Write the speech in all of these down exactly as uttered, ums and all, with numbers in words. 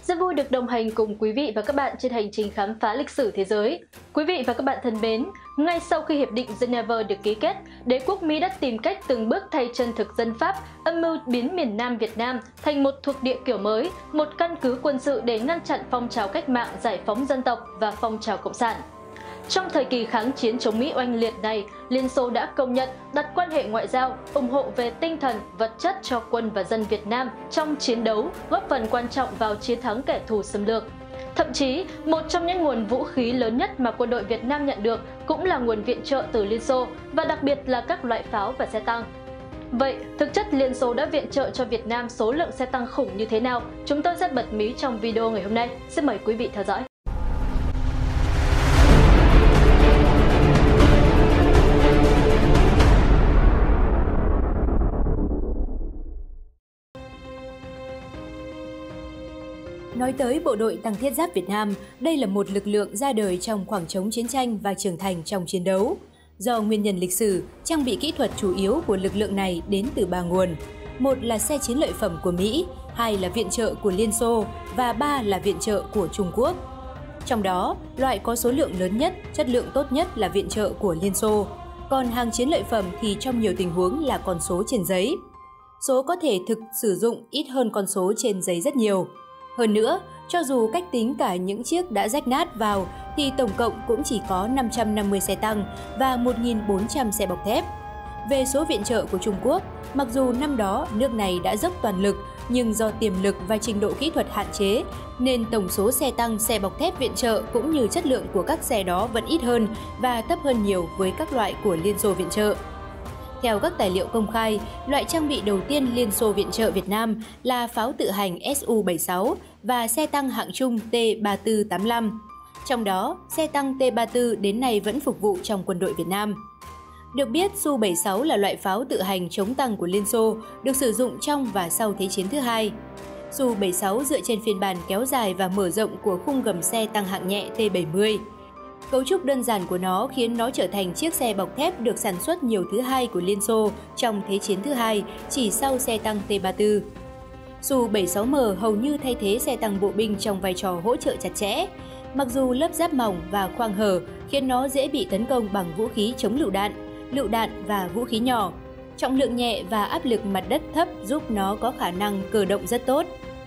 Rất vui được đồng hành cùng quý vị và các bạn trên hành trình khám phá lịch sử thế giới. Quý vị và các bạn thân mến, ngay sau khi Hiệp định Geneva được ký kết, đế quốc Mỹ đã tìm cách từng bước thay chân thực dân Pháp, âm mưu biến miền Nam Việt Nam thành một thuộc địa kiểu mới, một căn cứ quân sự để ngăn chặn phong trào cách mạng giải phóng dân tộc và phong trào cộng sản. Trong thời kỳ kháng chiến chống Mỹ oanh liệt này, Liên Xô đã công nhận, đặt quan hệ ngoại giao, ủng hộ về tinh thần, vật chất cho quân và dân Việt Nam trong chiến đấu, góp phần quan trọng vào chiến thắng kẻ thù xâm lược. Thậm chí, một trong những nguồn vũ khí lớn nhất mà quân đội Việt Nam nhận được cũng là nguồn viện trợ từ Liên Xô, và đặc biệt là các loại pháo và xe tăng. Vậy, thực chất Liên Xô đã viện trợ cho Việt Nam số lượng xe tăng khủng như thế nào? Chúng tôi sẽ bật mí trong video ngày hôm nay. Xin mời quý vị theo dõi. Nói tới Bộ đội Tăng thiết giáp Việt Nam, đây là một lực lượng ra đời trong khoảng trống chiến tranh và trưởng thành trong chiến đấu. Do nguyên nhân lịch sử, trang bị kỹ thuật chủ yếu của lực lượng này đến từ ba nguồn. Một là xe chiến lợi phẩm của Mỹ, hai là viện trợ của Liên Xô và ba là viện trợ của Trung Quốc. Trong đó, loại có số lượng lớn nhất, chất lượng tốt nhất là viện trợ của Liên Xô. Còn hàng chiến lợi phẩm thì trong nhiều tình huống là con số trên giấy. Số có thể thực sử dụng ít hơn con số trên giấy rất nhiều. Hơn nữa, cho dù cách tính cả những chiếc đã rách nát vào thì tổng cộng cũng chỉ có năm trăm năm mươi xe tăng và một nghìn bốn trăm xe bọc thép. Về số viện trợ của Trung Quốc, mặc dù năm đó nước này đã dốc toàn lực nhưng do tiềm lực và trình độ kỹ thuật hạn chế nên tổng số xe tăng, xe bọc thép viện trợ cũng như chất lượng của các xe đó vẫn ít hơn và thấp hơn nhiều với các loại của Liên Xô viện trợ. Theo các tài liệu công khai, loại trang bị đầu tiên Liên Xô viện trợ Việt Nam là pháo tự hành S U bảy mươi sáu và xe tăng hạng trung T ba tư tám lăm. Trong đó, xe tăng T ba tư đến nay vẫn phục vụ trong quân đội Việt Nam. Được biết, S U bảy mươi sáu là loại pháo tự hành chống tăng của Liên Xô, được sử dụng trong và sau Thế chiến thứ hai. S U bảy mươi sáu dựa trên phiên bản kéo dài và mở rộng của khung gầm xe tăng hạng nhẹ T bảy mươi. Cấu trúc đơn giản của nó khiến nó trở thành chiếc xe bọc thép được sản xuất nhiều thứ hai của Liên Xô trong Thế chiến thứ hai, chỉ sau xe tăng T ba tư. S U bảy mươi sáu M hầu như thay thế xe tăng bộ binh trong vai trò hỗ trợ chặt chẽ. Mặc dù lớp giáp mỏng và khoang hở khiến nó dễ bị tấn công bằng vũ khí chống lựu đạn, lựu đạn và vũ khí nhỏ. Trọng lượng nhẹ và áp lực mặt đất thấp giúp nó có khả năng cơ động rất tốt.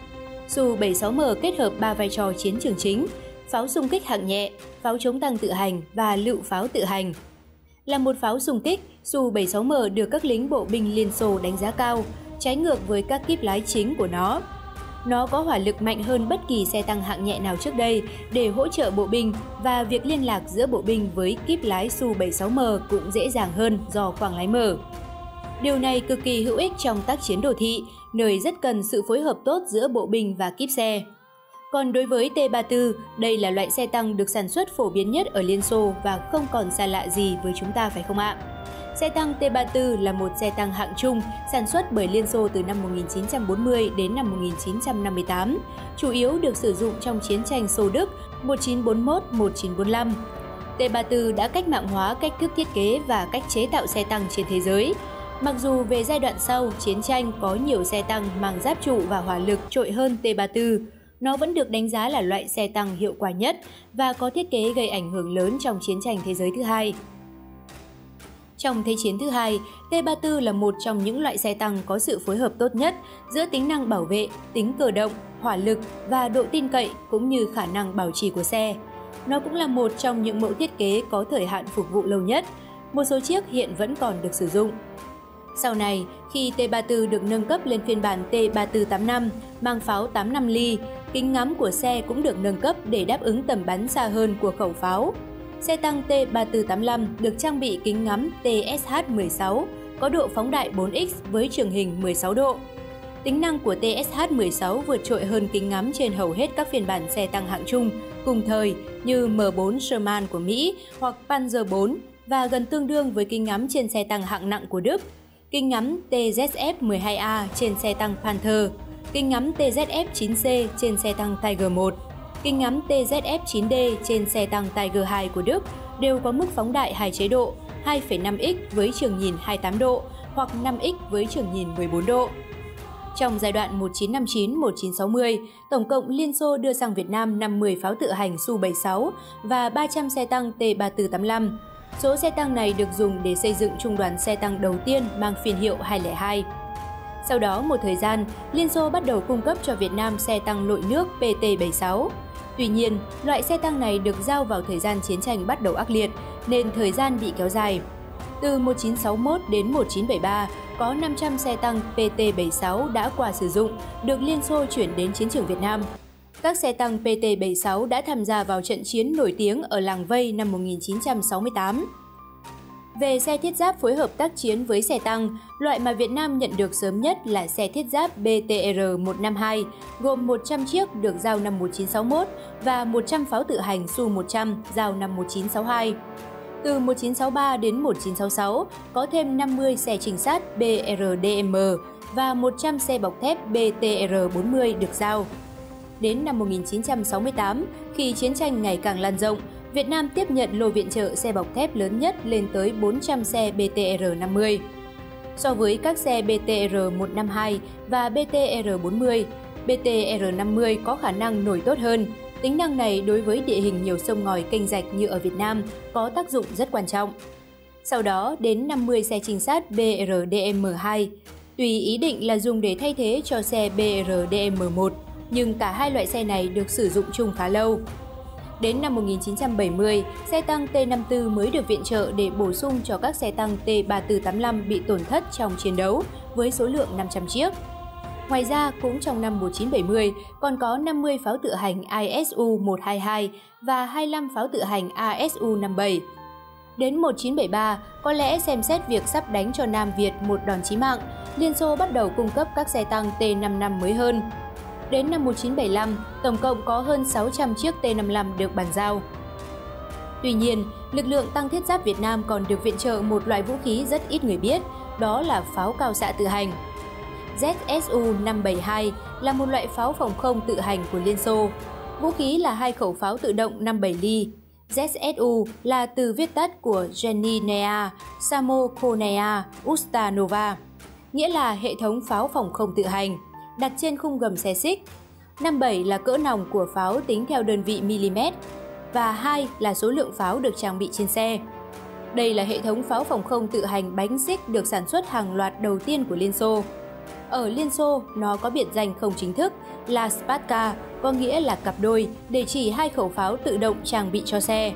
S U bảy mươi sáu M kết hợp ba vai trò chiến trường chính: pháo xung kích hạng nhẹ, pháo chống tăng tự hành và lựu pháo tự hành. Là một pháo xung kích, S U bảy mươi sáu M được các lính bộ binh Liên Xô đánh giá cao, trái ngược với các kíp lái chính của nó. Nó có hỏa lực mạnh hơn bất kỳ xe tăng hạng nhẹ nào trước đây để hỗ trợ bộ binh, và việc liên lạc giữa bộ binh với kíp lái S U bảy mươi sáu M cũng dễ dàng hơn do khoang lái mở. Điều này cực kỳ hữu ích trong tác chiến đồ thị, nơi rất cần sự phối hợp tốt giữa bộ binh và kíp xe. Còn đối với T ba tư, đây là loại xe tăng được sản xuất phổ biến nhất ở Liên Xô và không còn xa lạ gì với chúng ta phải không ạ? Xe tăng T ba tư là một xe tăng hạng trung sản xuất bởi Liên Xô từ năm một nghìn chín trăm bốn mươi đến năm một nghìn chín trăm năm mươi tám, chủ yếu được sử dụng trong chiến tranh Xô-Đức một nghìn chín trăm bốn mươi mốt đến một nghìn chín trăm bốn mươi lăm. T ba tư đã cách mạng hóa cách thức thiết kế và cách chế tạo xe tăng trên thế giới. Mặc dù về giai đoạn sau, chiến tranh có nhiều xe tăng mang giáp trụ và hỏa lực trội hơn T ba tư, nó vẫn được đánh giá là loại xe tăng hiệu quả nhất và có thiết kế gây ảnh hưởng lớn trong chiến tranh thế giới thứ hai. Trong Thế chiến thứ hai, T ba tư là một trong những loại xe tăng có sự phối hợp tốt nhất giữa tính năng bảo vệ, tính cơ động, hỏa lực và độ tin cậy cũng như khả năng bảo trì của xe. Nó cũng là một trong những mẫu thiết kế có thời hạn phục vụ lâu nhất. Một số chiếc hiện vẫn còn được sử dụng. Sau này, khi T ba tư được nâng cấp lên phiên bản T ba tư tám lăm, mang pháo tám mươi lăm ly, kính ngắm của xe cũng được nâng cấp để đáp ứng tầm bắn xa hơn của khẩu pháo. Xe tăng T ba tư tám lăm được trang bị kính ngắm T S H mười sáu, có độ phóng đại bốn x với trường hình mười sáu độ. Tính năng của T S H mười sáu vượt trội hơn kính ngắm trên hầu hết các phiên bản xe tăng hạng trung cùng thời như M bốn Sherman của Mỹ hoặc Panzer bốn và gần tương đương với kính ngắm trên xe tăng hạng nặng của Đức. Kính ngắm T Z F mười hai A trên xe tăng Panther, kính ngắm T Z F chín C trên xe tăng Tiger một, kính ngắm T Z F chín D trên xe tăng Tiger hai của Đức đều có mức phóng đại hai chế độ, hai phẩy năm x với trường nhìn hai mươi tám độ hoặc năm x với trường nhìn mười bốn độ. Trong giai đoạn một nghìn chín trăm năm mươi chín đến một nghìn chín trăm sáu mươi, tổng cộng Liên Xô đưa sang Việt Nam năm mươi pháo tự hành Su bảy mươi sáu và ba trăm xe tăng T ba tư tám lăm. Số xe tăng này được dùng để xây dựng trung đoàn xe tăng đầu tiên mang phiên hiệu hai không hai. Sau đó một thời gian, Liên Xô bắt đầu cung cấp cho Việt Nam xe tăng lội nước P T bảy mươi sáu. Tuy nhiên, loại xe tăng này được giao vào thời gian chiến tranh bắt đầu ác liệt, nên thời gian bị kéo dài. Từ một nghìn chín trăm sáu mươi mốt đến một nghìn chín trăm bảy mươi ba, có năm trăm xe tăng P T bảy mươi sáu đã qua sử dụng, được Liên Xô chuyển đến chiến trường Việt Nam. Các xe tăng P T bảy mươi sáu đã tham gia vào trận chiến nổi tiếng ở Làng Vây năm một nghìn chín trăm sáu mươi tám. Về xe thiết giáp phối hợp tác chiến với xe tăng, loại mà Việt Nam nhận được sớm nhất là xe thiết giáp B T R một năm hai, gồm một trăm chiếc được giao năm một nghìn chín trăm sáu mươi mốt và một trăm pháo tự hành Su một trăm giao năm một nghìn chín trăm sáu mươi hai. Từ một nghìn chín trăm sáu mươi ba đến một nghìn chín trăm sáu mươi sáu, có thêm năm mươi xe trinh sát B R D M và một trăm xe bọc thép B T R bốn mươi được giao. Đến năm một nghìn chín trăm sáu mươi tám, khi chiến tranh ngày càng lan rộng, Việt Nam tiếp nhận lô viện trợ xe bọc thép lớn nhất lên tới bốn trăm xe B T R năm mươi. So với các xe B T R một năm hai và B T R bốn mươi, B T R năm mươi có khả năng nổi tốt hơn. Tính năng này đối với địa hình nhiều sông ngòi kênh rạch như ở Việt Nam có tác dụng rất quan trọng. Sau đó đến năm mươi xe trinh sát B R D M hai. Tùy ý định là dùng để thay thế cho xe B R D M một, nhưng cả hai loại xe này được sử dụng chung khá lâu. Đến năm một nghìn chín trăm bảy mươi, xe tăng T năm mươi tư mới được viện trợ để bổ sung cho các xe tăng T ba tư tám lăm bị tổn thất trong chiến đấu với số lượng năm trăm chiếc. Ngoài ra, cũng trong năm một nghìn chín trăm bảy mươi, còn có năm mươi pháo tự hành I S U một hai hai và hai mươi lăm pháo tự hành A S U năm bảy. Đến một nghìn chín trăm bảy mươi ba, có lẽ xem xét việc sắp đánh cho Nam Việt một đòn chí mạng, Liên Xô bắt đầu cung cấp các xe tăng T năm mươi lăm mới hơn. Đến năm một nghìn chín trăm bảy mươi lăm, tổng cộng có hơn sáu trăm chiếc T năm mươi lăm được bàn giao. Tuy nhiên, lực lượng tăng thiết giáp Việt Nam còn được viện trợ một loại vũ khí rất ít người biết, đó là pháo cao xạ tự hành. Z S U năm bảy hai là một loại pháo phòng không tự hành của Liên Xô. Vũ khí là hai khẩu pháo tự động năm bảy ly. Z S U là từ viết tắt của Zhenyi Samokonaya Ustanova, nghĩa là hệ thống pháo phòng không tự hành, đặt trên khung gầm xe xích. năm bảy là cỡ nòng của pháo tính theo đơn vị mm, và hai là số lượng pháo được trang bị trên xe. Đây là hệ thống pháo phòng không tự hành bánh xích được sản xuất hàng loạt đầu tiên của Liên Xô. Ở Liên Xô, nó có biệt danh không chính thức là Spatka, có nghĩa là cặp đôi, để chỉ hai khẩu pháo tự động trang bị cho xe.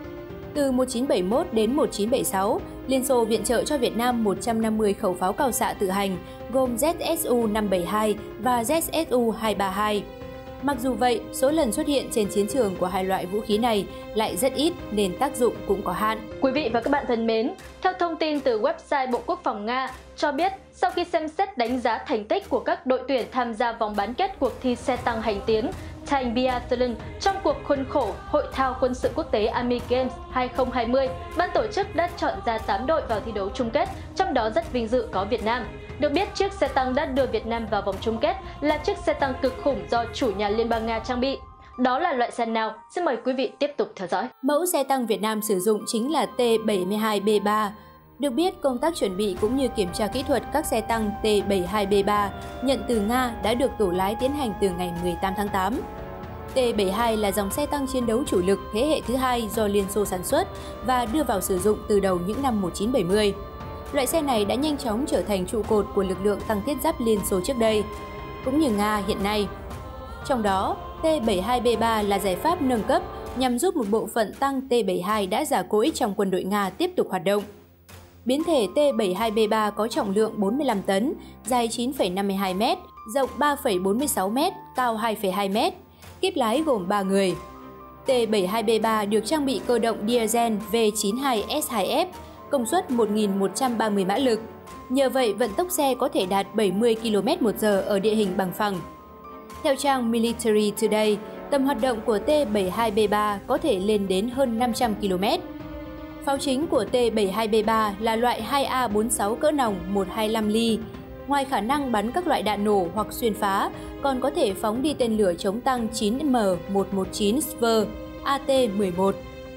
Từ một nghìn chín trăm bảy mươi mốt đến một nghìn chín trăm bảy mươi sáu, Liên Xô viện trợ cho Việt Nam một trăm năm mươi khẩu pháo cao xạ tự hành, gồm Z S U năm bảy hai và Z S U hai ba hai. Mặc dù vậy, số lần xuất hiện trên chiến trường của hai loại vũ khí này lại rất ít nên tác dụng cũng có hạn. Quý vị và các bạn thân mến, theo thông tin từ website Bộ Quốc phòng Nga cho biết, sau khi xem xét đánh giá thành tích của các đội tuyển tham gia vòng bán kết cuộc thi xe tăng hành tiến Tank Biathlon trong cuộc khuôn khổ Hội thao quân sự quốc tế Army Games hai không hai không, ban tổ chức đã chọn ra tám đội vào thi đấu chung kết, trong đó rất vinh dự có Việt Nam. Được biết, chiếc xe tăng đã đưa Việt Nam vào vòng chung kết là chiếc xe tăng cực khủng do chủ nhà Liên bang Nga trang bị. Đó là loại xe nào? Xin mời quý vị tiếp tục theo dõi. Mẫu xe tăng Việt Nam sử dụng chính là T bảy hai B ba. Được biết, công tác chuẩn bị cũng như kiểm tra kỹ thuật các xe tăng T bảy hai B ba nhận từ Nga đã được tổ lái tiến hành từ ngày mười tám tháng tám. T bảy hai là dòng xe tăng chiến đấu chủ lực thế hệ thứ hai do Liên Xô sản xuất và đưa vào sử dụng từ đầu những năm một nghìn chín trăm bảy mươi. Loại xe này đã nhanh chóng trở thành trụ cột của lực lượng tăng thiết giáp Liên Xô trước đây, cũng như Nga hiện nay. Trong đó, T bảy hai B ba là giải pháp nâng cấp nhằm giúp một bộ phận tăng T bảy hai đã già cỗi trong quân đội Nga tiếp tục hoạt động. Biến thể T bảy hai B ba có trọng lượng bốn mươi lăm tấn, dài chín phẩy năm mươi hai mét, rộng ba phẩy bốn mươi sáu mét, cao hai phẩy hai mét. Kíp lái gồm ba người. T bảy hai B ba được trang bị cơ động diesel V chín hai S hai F, công suất một nghìn một trăm ba mươi mã lực. Nhờ vậy, vận tốc xe có thể đạt bảy mươi ki lô mét một giờ ở địa hình bằng phẳng. Theo trang Military Today, tầm hoạt động của T bảy hai B ba có thể lên đến hơn năm trăm ki lô mét. Pháo chính của T bảy hai B ba là loại hai A bốn mươi sáu cỡ nòng một trăm hai mươi lăm ly. Ngoài khả năng bắn các loại đạn nổ hoặc xuyên phá, còn có thể phóng đi tên lửa chống tăng chín M một một chín S V A T mười một.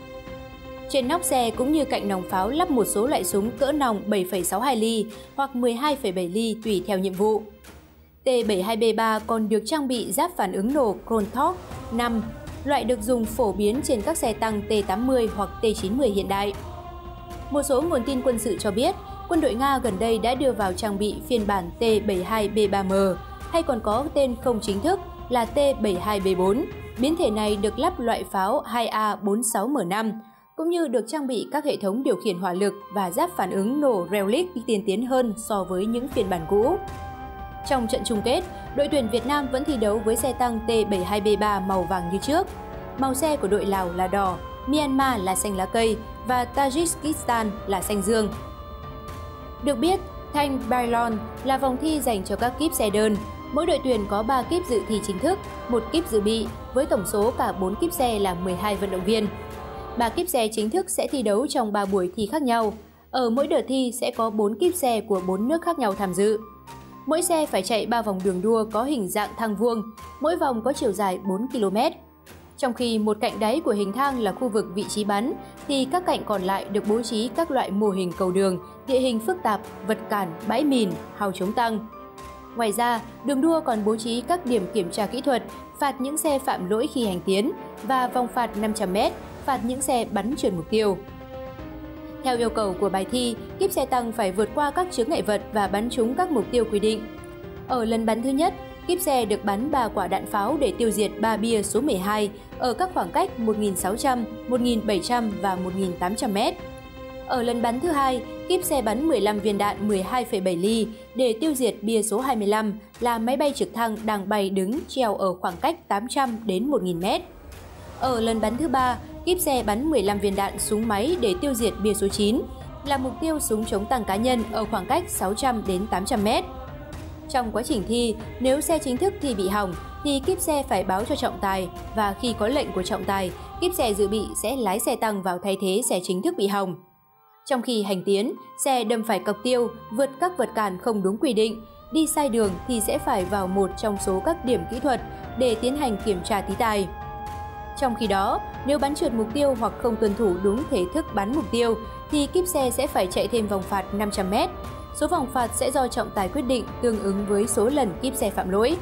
Trên nóc xe cũng như cạnh nòng pháo lắp một số loại súng cỡ nòng bảy phẩy sáu hai ly hoặc mười hai phẩy bảy ly tùy theo nhiệm vụ. T bảy hai B ba còn được trang bị giáp phản ứng nổ Kroltov năm, loại được dùng phổ biến trên các xe tăng T tám mươi hoặc T chín mươi hiện đại. Một số nguồn tin quân sự cho biết, quân đội Nga gần đây đã đưa vào trang bị phiên bản T bảy hai B ba M, hay còn có tên không chính thức là T bảy hai B bốn. Biến thể này được lắp loại pháo hai A bốn sáu M năm, cũng như được trang bị các hệ thống điều khiển hỏa lực và giáp phản ứng nổ Relic tiên tiến hơn so với những phiên bản cũ. Trong trận chung kết, đội tuyển Việt Nam vẫn thi đấu với xe tăng T bảy hai B ba màu vàng như trước. Màu xe của đội Lào là đỏ, Myanmar là xanh lá cây và Tajikistan là xanh dương. Được biết, Thanh Biathlon là vòng thi dành cho các kíp xe đơn. Mỗi đội tuyển có ba kíp dự thi chính thức, một kíp dự bị, với tổng số cả bốn kíp xe là mười hai vận động viên. ba kíp xe chính thức sẽ thi đấu trong ba buổi thi khác nhau. Ở mỗi đợt thi sẽ có bốn kíp xe của bốn nước khác nhau tham dự. Mỗi xe phải chạy ba vòng đường đua có hình dạng thang vuông, mỗi vòng có chiều dài bốn ki lô mét. Trong khi một cạnh đáy của hình thang là khu vực vị trí bắn, thì các cạnh còn lại được bố trí các loại mô hình cầu đường, địa hình phức tạp, vật cản, bãi mìn, hào chống tăng. Ngoài ra, đường đua còn bố trí các điểm kiểm tra kỹ thuật, phạt những xe phạm lỗi khi hành tiến và vòng phạt năm trăm mét, phạt những xe bắn trượt mục tiêu. Theo yêu cầu của bài thi, kíp xe tăng phải vượt qua các chướng ngại vật và bắn trúng các mục tiêu quy định. Ở lần bắn thứ nhất, kíp xe được bắn ba quả đạn pháo để tiêu diệt ba bia số mười hai ở các khoảng cách một nghìn sáu trăm, một nghìn bảy trăm và một nghìn tám trăm mét. Ở lần bắn thứ hai, kíp xe bắn mười lăm viên đạn mười hai phẩy bảy ly để tiêu diệt bia số hai mươi lăm là máy bay trực thăng đang bay đứng treo ở khoảng cách tám trăm đến một nghìn mét. Ở lần bắn thứ ba, kíp xe bắn mười lăm viên đạn súng máy để tiêu diệt bia số chín là mục tiêu súng chống tăng cá nhân ở khoảng cách sáu trăm đến tám trăm mét. Trong quá trình thi, nếu xe chính thức thi bị hỏng thì kíp xe phải báo cho trọng tài, và khi có lệnh của trọng tài, kíp xe dự bị sẽ lái xe tăng vào thay thế xe chính thức bị hỏng. Trong khi hành tiến, xe đâm phải cọc tiêu, vượt các vật cản không đúng quy định, đi sai đường thì sẽ phải vào một trong số các điểm kỹ thuật để tiến hành kiểm tra tí tài. Trong khi đó, nếu bắn trượt mục tiêu hoặc không tuân thủ đúng thể thức bắn mục tiêu thì kíp xe sẽ phải chạy thêm vòng phạt năm trăm mét. Số vòng phạt sẽ do trọng tài quyết định tương ứng với số lần kíp xe phạm lỗi.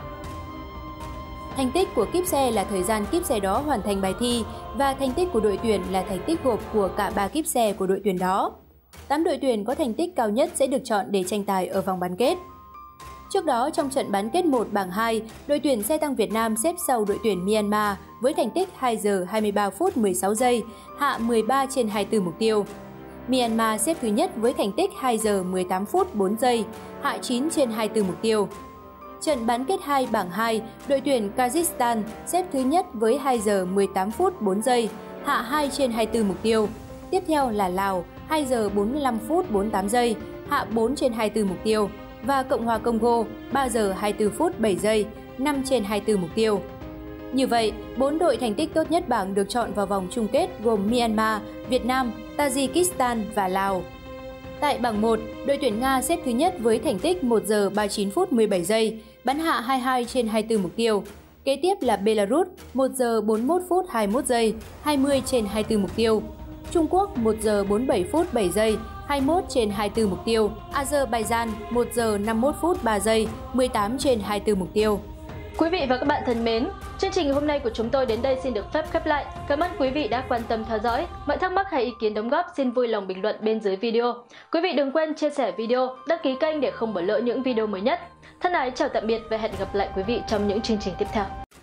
Thành tích của kíp xe là thời gian kíp xe đó hoàn thành bài thi, và thành tích của đội tuyển là thành tích gộp của cả ba kíp xe của đội tuyển đó. tám đội tuyển có thành tích cao nhất sẽ được chọn để tranh tài ở vòng bán kết. Trước đó, trong trận bán kết một bảng hai, đội tuyển xe tăng Việt Nam xếp sau đội tuyển Myanmar với thành tích hai giờ hai mươi ba phút mười sáu giây, hạ mười ba trên hai mươi tư mục tiêu. Myanmar xếp thứ nhất với thành tích hai giờ mười tám phút bốn giây, hạ chín trên hai mươi tư mục tiêu. Trận bán kết hai bảng hai, đội tuyển Kazakhstan xếp thứ nhất với hai giờ mười tám phút bốn giây, hạ hai trên hai mươi tư mục tiêu. Tiếp theo là Lào, hai giờ bốn mươi lăm phút bốn mươi tám giây, hạ bốn trên hai mươi tư mục tiêu. Và Cộng hòa Congo, ba giờ hai mươi tư phút bảy giây, năm trên hai mươi tư mục tiêu. Như vậy, bốn đội thành tích tốt nhất bảng được chọn vào vòng chung kết gồm Myanmar, Việt Nam, Tajikistan và Lào. Tại bảng một, đội tuyển Nga xếp thứ nhất với thành tích một giờ ba mươi chín phút mười bảy giây, bắn hạ hai mươi hai trên hai mươi tư mục tiêu. Kế tiếp là Belarus, một giờ bốn mươi mốt phút hai mươi mốt giây, hai mươi trên hai mươi tư mục tiêu. Trung Quốc, một giờ bốn mươi bảy phút bảy giây, hai mươi mốt trên hai mươi tư mục tiêu. Azerbaijan, một giờ năm mươi mốt phút ba giây, mười tám trên hai mươi tư mục tiêu. Quý vị và các bạn thân mến, chương trình hôm nay của chúng tôi đến đây xin được phép khép lại. Cảm ơn quý vị đã quan tâm theo dõi. Mọi thắc mắc hay ý kiến đóng góp xin vui lòng bình luận bên dưới video. Quý vị đừng quên chia sẻ video, đăng ký kênh để không bỏ lỡ những video mới nhất. Thân ái chào tạm biệt và hẹn gặp lại quý vị trong những chương trình tiếp theo.